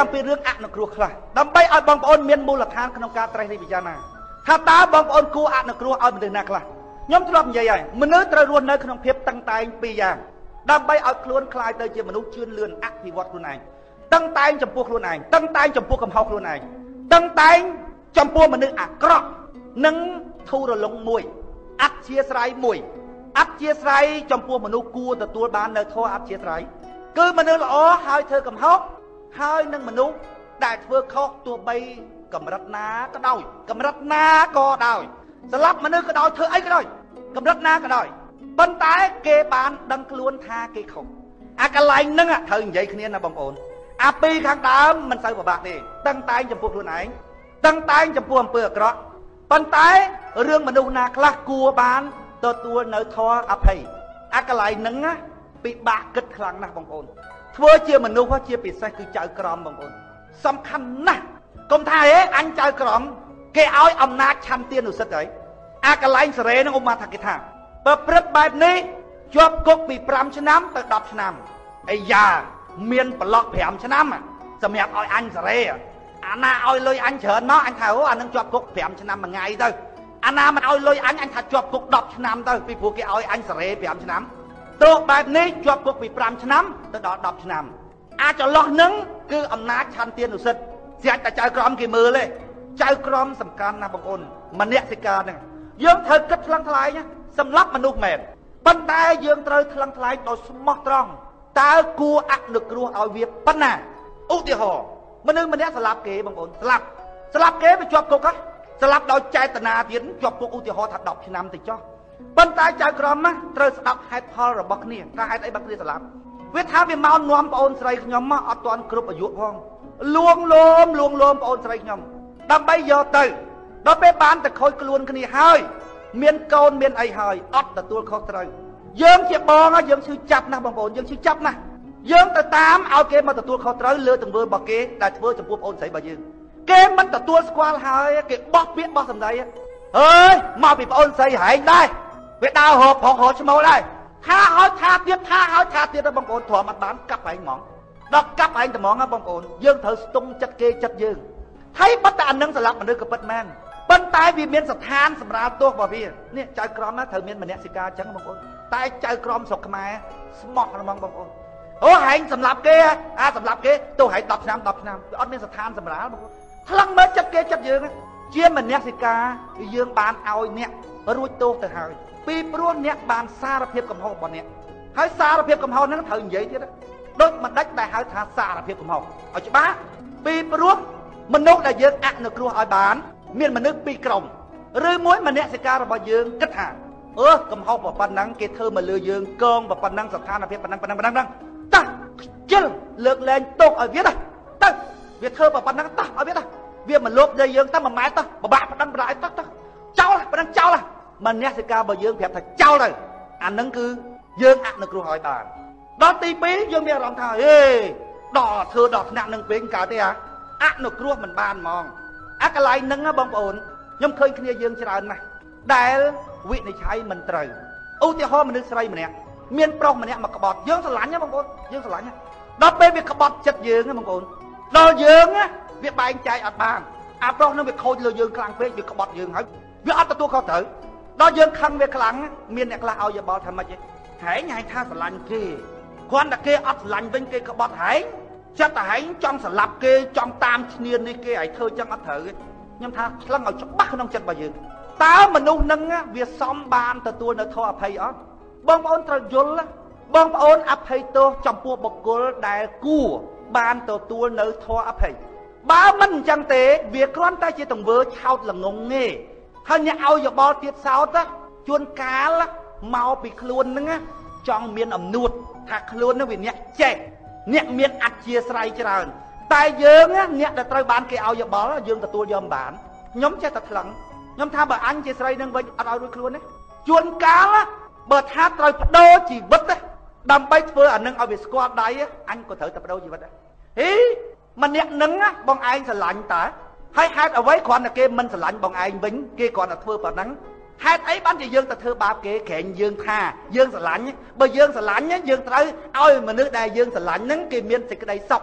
អំពីរឿងអនុគ្រោះខ្លះដើម្បីឲ្យបងប្អូនមានមូលដ្ឋានក្នុងការត្រេះរិះពិចារណាថាតើបងប្អូនគួរអនុគ្រោះឲ្យមនុស្សណាខ្លះខ្ញុំធ្លាប់និយាយហើយមនុស្សត្រូវរស់នៅក្នុងភាពតឹងតែងពីរយ៉ាងដើម្បីឲ្យខ្លួនคล้ายទៅជាមនុស្សជឿនលឿនអភិវឌ្ឍខ្លួនឯងតឹងតែងចំពោះខ្លួនឯងតឹងតែងចំពោះកំហុសខ្លួនឯងតឹងតែងចំពោះមនុស្សអាក្រក់និងធូររលុងមួយអធ្យាស្រ័យមួយអធ្យាស្រ័យចំពោះមនុស្សគួរទទួលបាននៅធម៌អធ្យាស្រ័យគឺមនុស្សល្អហើយធ្វើកំហុសហើយនឹងមនុស្សដែលធ្វើខុសទោះបីកម្រិតណាក៏ដោយកម្រិតណាក៏ដោយស្លាប់មនុស្សក៏ដោយធ្វើអីក៏ដោយកម្រិតណាក៏ដោយប៉ុន្តែគេបានដឹងខ្លួនថាគេខុសអាកន្លែងហ្នឹងត្រូវនិយាយគ្នាណាបងប្អូនអាពីរខាងដើមមិនសូវពិបាកទេតឹងតែងចំពោះខ្លួនឯងតឹងតែងចំពោះអំពើអាក្រក់ប៉ុន្តែរឿងមនុស្សណាខ្លះគួរបានទទួលនៅធម៌អភ័យអាកន្លែងហ្នឹងពិបាកគិតខ្លាំងណាស់បងប្អូនធ្វើជាមនុស្សជាពិសេសគឺចៅក្រមបងប្អូនសំខាន់ណាស់កុំថាអញចៅក្រមគេឲ្យអំណាចឆន្ទានុសិទ្ធហើយអាកន្លែងសេរីនឹងឧបមាថាគេថាប្រព្រឹត្តបែបនេះជាប់គុកពី5ឆ្នាំទៅ10ឆ្នាំអីយ៉ាមានប្លុក5ឆ្នាំសម្រាប់ឲ្យអញសេរីអាណាឲ្យលុយអញច្រើនមកអញថាអូអានឹងជាប់គុក5ឆ្នាំមួយថ្ងៃទៅអាណាមិនឲ្យលុយអញថាជាប់គុក10ឆ្នាំទៅពីព្រោះគេឲ្យអញសេរី5ឆ្នាំទោះបែបនេះជាប់គុកពី5ឆ្នាំទៅដល់10ឆ្នាំអាចន្លោះនឹងគឺអំណាចឆន្ទានុសិទ្ធិស្រាប់តែចៅក្រមគេមើលទេចៅក្រមសំខាន់ណាស់បងប្អូនមនសិការហ្នឹងយើងត្រូវគិតថ្លឹងថ្លែងសម្រាប់មនុស្សមែនប៉ុន្តែយើងត្រូវថ្លឹងថ្លែងដោយស្មោះត្រង់តើគួរអនុគ្រោះឲ្យវាប៉ុណ្ណាឧទាហរណ៍មនុស្សម្នាក់ស្លាប់គេបងប្អូនស្លាប់គេវាជាប់គុកស្លាប់ដោយចេតនាទៀតជាប់គុកឧទាហរណ៍ថា10ឆ្នាំទៅចុះប៉ុន្តែចៅក្រមត្រូវស្ដាប់ហេតុផលរបស់គ្នាថាហេតុអីបើគ្នាស្លាប់វាថាវាមកនាំប្អូនស្រីខ្ញុំមកអត់ទាន់គ្រប់អាយុផងលួងលោមប្អូនស្រីខ្ញុំដើម្បីយកទៅដល់ពេលបានតែខូចខ្លួនគ្នាហើយមានកូនមានអីហើយអត់ទទួលខុសត្រូវយើងជាបងយើងឈឺចាប់ណាស់បងប្អូនយើងឈឺចាប់ណាស់យើងទៅតាមឲ្យគេមកទទួលខុសត្រូវលើទង្វើរបស់គេដែលធ្វើចំពោះប្អូនស្រីរបស់យើងគេមិនទទួលស្គាល់ហើយគេបោះពាក្យបោះសម្ដីអើយមកពីប្អូនស្រីហែងដែរវាដើរហូបផុសហូបឈ្មោលដែរថាឲ្យថាទៀតទៅបងប្អូនទ្រាំអត់បានកាប់ឯងហ្មងដល់កាប់ឯងត្មងបងប្អូនយើងត្រូវស្ទង់ចិត្តគេចិត្តយើងហើយបាត់តែអានឹងស្លាប់មនុស្សក៏ពិតមែនប៉ុន្តែវាមានស្ថានសម្រាប់ទោសរបស់វានេះចៅក្រមត្រូវមានមនសិការអញ្ចឹងបងប្អូនតែចៅក្រមស្រុកខ្មែរស្មោះហ្មងបងប្អូនអូហែងសម្លាប់គេសម្លាប់គេទោសហែង10ឆ្នាំវាអត់មានស្ថានសម្រាប់បងប្អូនថ្លឹងមើលចិត្តគេចិត្តយើងជាមនសិការយើងបានឲ្យអ្នករួចទោសទៅហើយពីព្រោះអ្នកបានសារភាពកំហុសរបស់អ្នកហើយសារភាពកំហុសហ្នឹងត្រូវនិយាយទៀតដូចមិនដាច់ដែលហៅថាសារភាពកំហុសឲ្យច្បាស់ពីព្រោះមនុស្សដែលយើងអនុគ្រោះឲ្យបានមានមនុស្សពីរក្រុមឬមួយមនសិការរបស់យើងគិតថាកំហុសប៉ុណ្ណឹងគេធ្វើមកលើយើងកងប៉ុណ្ណឹងស្ថានភាពប៉ុណ្ណឹងតោះជិលលើកលែងទោសឲ្យវាទៅវាធ្វើប៉ុណ្ណឹងតោះឲ្យវាមកលបដីយើងទៅ1ម៉ែត្រទៅបបាក់ផ្ដឹងប្រដៅទៅចោលប៉ុណ្ណឹងចោលមនសិការរបស់យើងប្រាប់ថាចោលទៅអានឹងគឺយើងអនុគ្រោះឲ្យបានដល់ទី2យើងមានអារម្មណ៍ថាដល់ធ្វើដល់ថ្នាក់នឹងពេកកើតទេអនុគ្រោះមិនបានហ្មងអាកន្លែងហ្នឹងបងប្អូនខ្ញុំឃើញគ្នាយើងច្រើនណាស់ដែលវិនិច្ឆ័យមិនត្រូវឧទាហរណ៍មនុស្សស្រីម្នាក់មានប្រុសម្នាក់មកក្បត់យើងស្រឡាញ់ណាបងប្អូនយើងស្រឡាញ់ដល់ពេលវាក្បត់ចិត្តយើងណាបងប្អូនដល់យើងវាបែងចែកអត់បានអាប្រុសនឹងវាខូចលើយើងខ្លាំងពេកវាក្បត់យើងហើយវាអត់ទទួលខុសត្រូវដល់យើងខឹងវាខ្លាំងមានអ្នកខ្លះឲ្យយោបល់ថាម៉េចហែងថាស្រឡាញ់គេគ្រាន់តែគេអត់ស្រឡាញ់វិញគេក្បត់ហែងចិត្តតែហែងចង់ស្លាប់គេចង់តាមឈ្នាននេះគេឲ្យធ្វើចឹងអត់ត្រូវទេខ្ញុំថាខ្លាំងឲ្យច្បាស់ក្នុងចិត្តរបស់យើងតើមនុស្សនឹងវាសមបានទទួលនៅធម៌អភ័យអត់បងប្អូនត្រូវយល់បងប្អូនអភ័យទោសចំពោះបុគ្គលដែលគួរបានទទួលនៅធម៌អភ័យបើមិនអញ្ចឹងទេវាគ្រាន់តែជាទង្វើឆោតល្ងងទេហើយអ្នកឲ្យយោបល់ទៀតសោតជួនកាលមកពីខ្លួនហ្នឹងចង់មានអំនួតថាខ្លួនហ្នឹងវាអ្នកចេះអ្នកមានអធ្យាស្រ័យច្រើនតែយើងអ្នកដែលត្រូវបានគេឲ្យយោបល់យើងទទួលយកមិនបានខ្ញុំចេះតែថ្លឹងខ្ញុំថាបើអញជាស្រីនឹងវិញអត់ឲ្យរួចខ្លួនទេជួនកាលបើថាត្រូវបដូរជីវិតដើម្បីធ្វើអានឹងឲ្យវាស្គាល់ដៃអញក៏ត្រូវតែបដូរជីវិតដែរម្នាក់នឹងបងឯងស្រឡាញ់តើហើយហេតុអ្វីគ្រាន់តែគេមិនស្រឡាញ់បងឯងវិញគេគ្រាន់តែធ្វើប៉ុណ្ណឹងហេតុអីបានជាយើងទៅធ្វើបាបគេក្រែងយើងថាយើងស្រឡាញ់បើយើងស្រឡាញ់យើងត្រូវឲ្យមនុស្សដែលយើងស្រឡាញ់ហ្នឹងគេមានសេចក្តីសុខ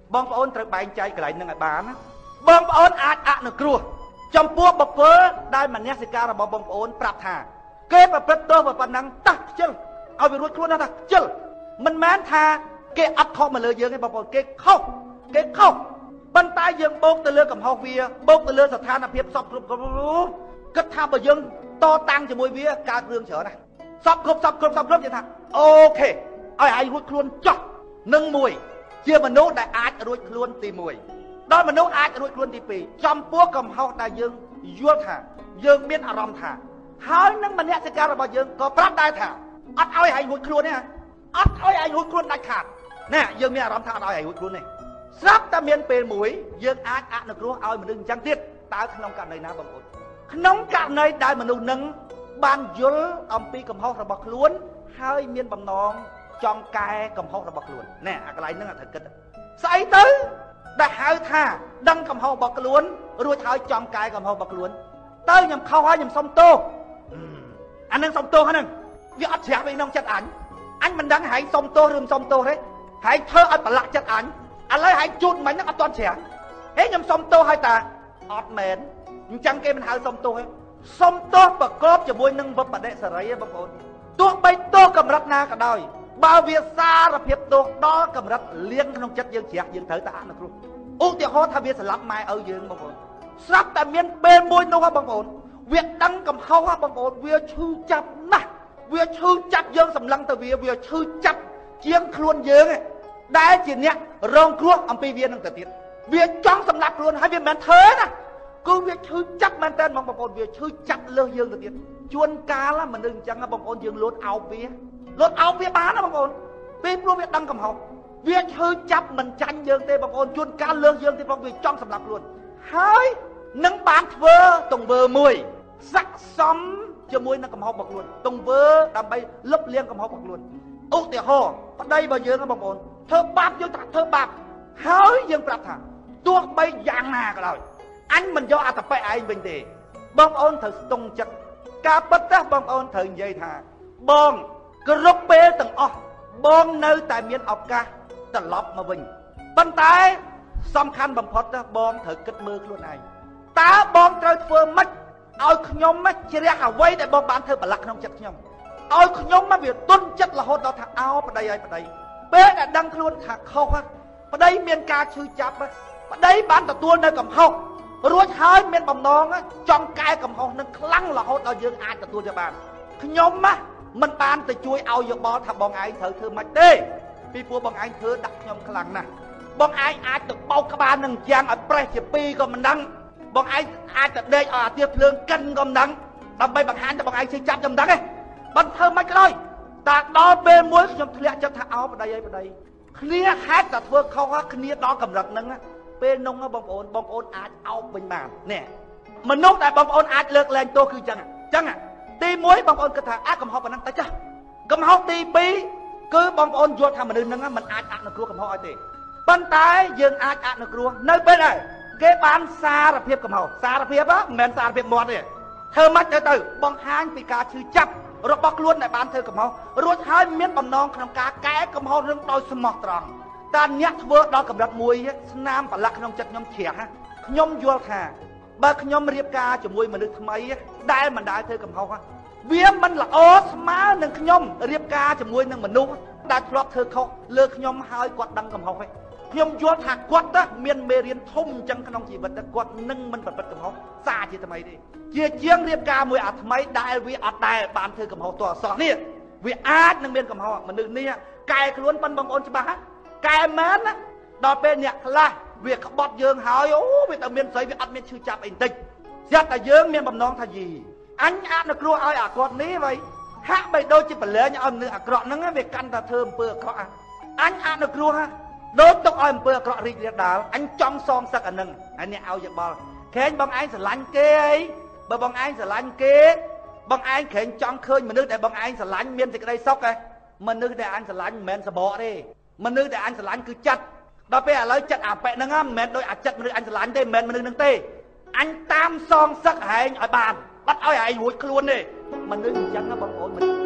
បងប្អូនត្រូវបែងចែកកន្លែងនឹងឲ្យបានណាបងប្អូនអាចអនុគ្រោះចំពោះបពើដែលមនសិការរបស់បងប្អូនប្រាប់ថាគេប្រព្រឹត្តទោសប៉ុណ្ណឹងតោះខ្ជិលឲ្យវារួចខ្លួនណាស់ខ្ជិលមិនមែនថាគេអត់ខុសមកលើយើងទេបងប្អូនគេខុសប៉ុន្តែយើងបោកទៅលើកំហុសវាបោកទៅលើស្ថានភាពសពគ្រប់គិតថាបើយើងតតាំងជាមួយវាកើតរឿងច្រើនណាស់សពគ្រប់យើងថាអូខេឲ្យឯងរួចខ្លួនចោះនឹងមួយជាមនុស្សដែលអាចរួចខ្លួនទី1ដល់មនុស្សអាចរួចខ្លួនទី2ចំពោះកំហុសដែលយើងយល់ថាយើងមានអារម្មណ៍ថាហើយនឹងមនសិការរបស់យើងក៏ប្រាប់ដែរថាអត់ឲ្យឯងរួចខ្លួនទេអត់ឲ្យឯងរួចខ្លួនដាច់ខាតណាយើងមានអារម្មណ៍ថាអត់ឲ្យឯងរួចខ្លួនទេស្រាប់តែមានពេលមួយយើងអាចអនុគ្រោះឲ្យមនុស្សអញ្ចឹងទៀតតើក្នុងករណីណាបងប្អូនក្នុងករណីដែលមនុស្សនឹងបានយល់អំពីកំហុសរបស់ខ្លួនហើយមានបំណងចង់កែកំហុសរបស់ខ្លួនណែអាកន្លែងហ្នឹងត្រូវគិតស្អីទៅដែលហៅថាដឹងកំហុសរបស់ខ្លួនរួចហើយចង់កែកំហុសរបស់ខ្លួនទៅខ្ញុំខុសហើយខ្ញុំសុំទោសអានឹងសុំទោសហ្នឹងវាអត់ជ្រះពីក្នុងចិត្តអញមិនដឹងហែងសុំទោសឬមិនសុំទោសទេហែងធ្វើឲ្យប្រឡាក់ចិត្តអញឥឡូវហែងជូតមិញហ្នឹងអត់ទាន់ជ្រះហេខ្ញុំសុំទោសហើយតាអត់មែនអញ្ចឹងគេមិនហៅសុំទោសទេសុំទោសប្រកបជាមួយនឹងវិបដិសេរីបងប្អូនទោះបីទោសកម្រិតណាក៏ដោយបើវាសារភាពទោសដល់កម្រិតលៀងក្នុងចិត្តយើងជ្រះយើងត្រូវតែអនុគ្រោះឧទាហរណ៍ថាវាស្លាប់ម៉ែឪយើងបងប្អូនស្រាប់តែមានពេលមួយនោះបងប្អូនវាដឹងកំហុសបងប្អូនវាឈឺចាប់ណាស់វាឈឺចាប់យើងសម្លឹងទៅវាឈឺចាប់ជាងខ្លួនយើងដែលជាអ្នករងគ្រោះអំពីវានឹងទៅទៀតវាចង់សម្លាប់ខ្លួនហើយវាមិនមែនធ្វើណាគឺវាឈឺចាប់មែនតើបងប្អូនវាឈឺចាប់លើសយើងទៅទៀតជួនកាលមនុស្សអញ្ចឹងបងប្អូនយើងលោតអោបវាបានណាបងប្អូនពេលព្រោះវាដឹងកំហុសវាឈឺចាប់មិនចាញ់យើងទេបងប្អូនជួនកាលលើសយើងទេបងវាចង់សម្លាប់ខ្លួនហើយនឹងបានធ្វើទង្វើមួយស័ក្តិសមជាមួយនឹងកំហុសរបស់ខ្លួនទង្វើដើម្បីលុបលាងកំហុសរបស់ខ្លួនឧទាហរណ៍ប្តីរបស់យើងបងប្អូនធ្វើបាបយើងថាធ្វើបាបហើយយើងប្រាប់ថាទោះបីយ៉ាងណាក៏ដោយអញមិនយកអត្តបិឯងវិញទេបងប្អូនត្រូវស្ទង់ចិត្តការពិតណាបងប្អូនត្រូវនិយាយថាបងគ្រប់ពេលទាំងអស់បងនៅតែមានឱកាសត្រឡប់មកវិញប៉ុន្តែសំខាន់បំផុតណាបងត្រូវគិតមើលខ្លួនឯងតើបងត្រូវធ្វើម៉េចឲ្យខ្ញុំជ្រះអ្វីដែលបងបានធ្វើប្រឡាក់ក្នុងចិត្តខ្ញុំឲ្យខ្ញុំវាទន់ចិត្តរហូតដល់ថាអោប្តីហើយប្តីពេលដែលដឹងខ្លួនថាខុសប្តីមានការឈឺចាប់ប្តីបានទទួលនៅកំហុសរួចហើយមានបំណងចង់កែកំហុសនឹងខ្លាំងរហូតដល់យើងអាចទទួលយកបានខ្ញុំមិនបានទៅជួយឲ្យយោបល់ថាបងឯងត្រូវធ្វើម៉េចទេពីព្រោះបងឯងធ្វើដាក់ខ្ញុំខ្លាំងណាស់បងឯងអាចទៅបោកក្បាលនឹងយ៉ាងឲ្យប្រេះជាពីរក៏មិនដឹងបងឯងអាចទៅដេកឲ្យអាទៀបភ្លើងកិនក៏មិនដឹងដើម្បីបង្ហាញថាបងឯងឈឺចាប់ខ្ញុំមិនដឹងទេបើធ្វើម៉េចក៏ដោយតែដល់ពេលមួយខ្ញុំធ្លាក់ចិត្តថាអោប្តីអីប្តីគ្នាហេតុតែធ្វើខុសគ្នាដល់កម្រិតហ្នឹងពេលនោះបងប្អូនអាចអោបវិញបាននេះមនុស្សដែលបងប្អូនអាចលើកលែងទោសគឺចឹងទី1បងប្អូនគិតថាកំហុសប៉ុណ្ណឹងទៅចាស់កំហុសទី2គឺបងប្អូនយល់ថាមនុស្សហ្នឹងមិនអាចអនុគ្រោះកំហុសឲ្យទេប៉ុន្តែយើងអាចអនុគ្រោះនៅពេលដែរគេបានសារភាពកំហុសសារភាពមិនមែនសារភាពមាត់ទេធ្វើម៉េចទៅបង្ហាញពីការឈឺចាប់របស់ខ្លួនដែលបានធ្វើកំហុសរួចហើយមានបំណងក្នុងការកែកំហុសនឹងដោយស្មោះត្រង់តែអ្នកធ្វើដល់កម្រិតមួយស្នាមប្រឡាក់ក្នុងចិត្តខ្ញុំជ្រះខ្ញុំយល់ថាបើខ្ញុំរៀបការជាមួយមនុស្សថ្មីដែលមិនដែលធ្វើកំហុសវាមិនល្អស្មើនឹងខ្ញុំរៀបការជាមួយនឹងមនុស្សដែលធ្លាប់ធ្វើខុសលើខ្ញុំហើយគាត់ដឹងកំហុសឯងខ្ញុំយល់ថាគាត់មានមេរៀនធំអញ្ចឹងក្នុងជីវិតគាត់នឹងមិនប្រព្រឹត្តកំហុសសារជាថ្មីទេជាជាងរៀបការមួយអាថ្មីដែលវាអត់ដែលបានធ្វើកំហុសតអសោះនេះវាអាចនឹងមានកំហុសមនុស្សនេះកែខ្លួនប៉ុនបងប្អូនច្បាស់កែមែនណាដល់ពេលអ្នកខ្លះវាក្បត់យើងហើយវាទៅមានស្រីវាអត់មានឈឺចាប់អីបន្តិចស្រាប់តែយើងមានបំណងថាយីអញអនុគ្រោះឲ្យអាគាត់នេះវិញហាក់បីដូចជាប្រឡែងឲ្យមនុស្សអាក្រក់ហ្នឹងវាកាន់តែធ្វើអំពើអាក្រក់អញអនុគ្រោះដូចទុកឲ្យអំពើអាក្រក់រីករាលដាលអញចង់សងសឹកអាហ្នឹងហើយអ្នកឲ្យយោបល់ខេងបងឯងស្រឡាញ់គេអីបើបងឯងស្រឡាញ់គេបងឯងក្រែងចង់ឃើញមនុស្សដែលបងឯងស្រឡាញ់មានសេចក្តីសុខឯងមនុស្សដែលអញស្រឡាញ់មិនមែនសបកទេមនុស្សដែលអញស្រឡាញ់គឺចិត្តដល់ពេលឥឡូវចិត្តអាប៉ែហ្នឹងមិនមែនដូចអាចិត្តមនុស្សអញស្រឡាញ់ទេមិនមែនមនុស្សហ្នឹងទេអញតាមសងសឹកហែងឲ្យបានបាត់ឲ្យឯងរួចខ្លួនទេមនុស្សអញ្ចឹងបងប្អូន